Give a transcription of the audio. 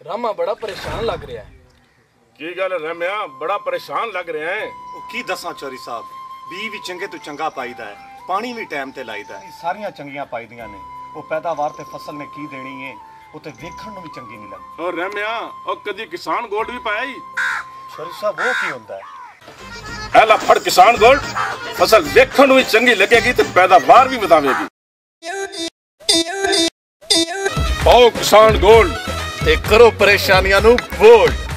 रामा बड़ा परेशान लग रहा है। की गल रम्या बड़ा परेशान लग रहा है। की दसा चौरी साहब, बी भी चंगे तो चंगा पाईदा है, पानी भी टाइम ते लाईदा है, सारियां चंगियां पाईदियां ने। वो पैदावार ते फसल ने की देनी है, वो ते वेखण नूं भी चंगी नहीं लगदी। और रम्या और कदी किसान गोल्ड भी पाया ही? चौरी साहब वो की हुंदा है? एला फड़ किसान गोल्ड, फसल वेखण नूं भी चंगी लगेगी ते पैदावार भी वधावेगी। पाओ किसान गोल्ड ते करो परेशानियां नूं बोल्ड।